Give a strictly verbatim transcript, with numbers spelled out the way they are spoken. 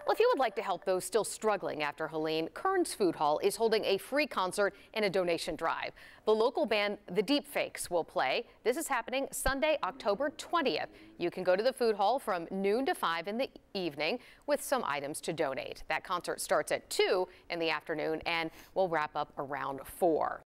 Well, if you would like to help those still struggling after Helene, Kern's Food Hall is holding a free concert and a donation drive. The local band The Deepfakes will play. This is happening Sunday, October twentieth. You can go to the food hall from noon to five in the evening with some items to donate. That concert starts at two in the afternoon and will wrap up around four.